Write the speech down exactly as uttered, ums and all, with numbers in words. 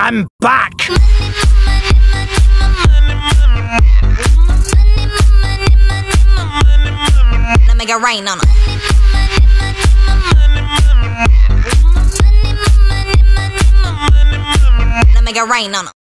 I'm back! Now make it rain on 'em. Now make it rain on 'em.